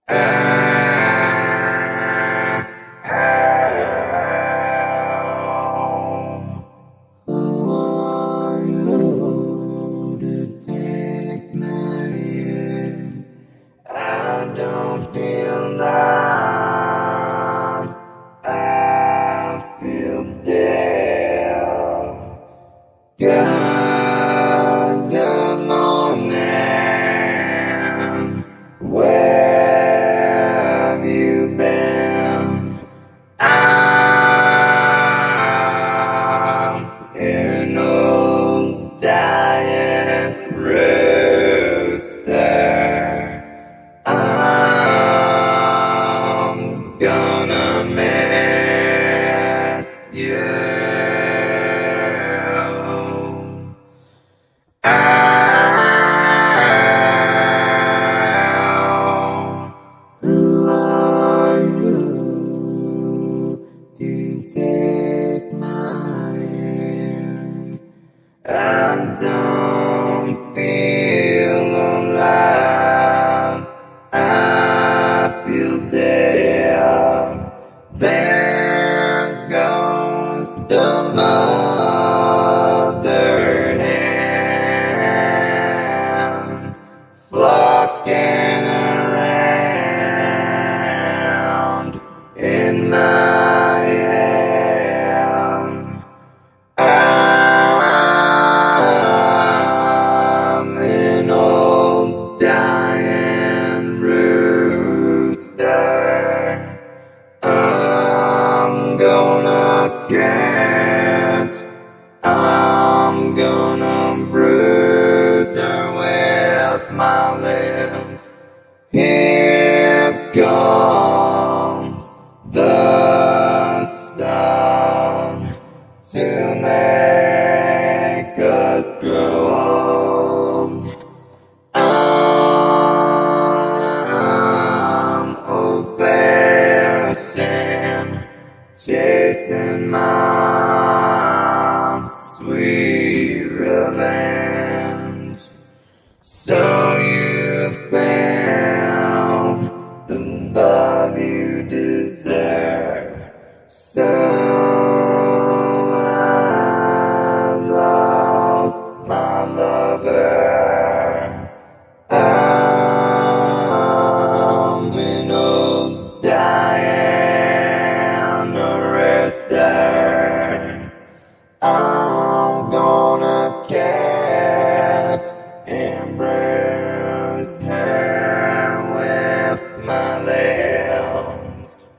I don't feel love, I feel dead. Good morning, where have you been? I'm an old dying rooster. I'm gonna miss you. Who are you to take my hand? I don't feel alive, I feel dead. There goes the mother hen, flocking around in my hand. I'm an old dying rooster. I'm gonna catch, I'm gonna bruise her with my limbs. Here comes the sun to make us grow old. I'm old-fashioned, chasing my sweet revenge. So you found the love you deserve. So I lost my lover. I'm an old dying rooster. I'm gonna catch and bruise her with my limbs.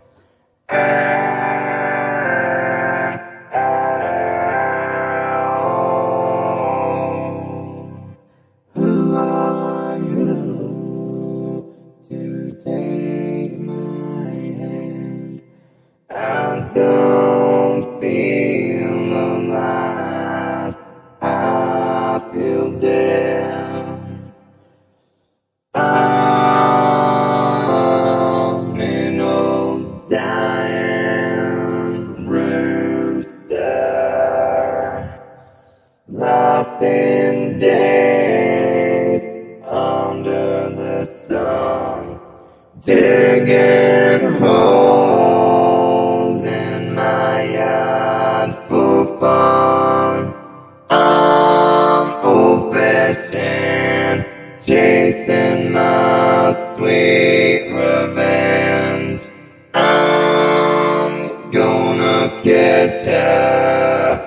Who are you to take my hand? I don't feel alive, I feel dead. I'm an old dying rooster, lost in days under the sun, digging holes in my yard for fun. I'm old-fashioned, chasing my sweet revenge. I'm gonna catch her.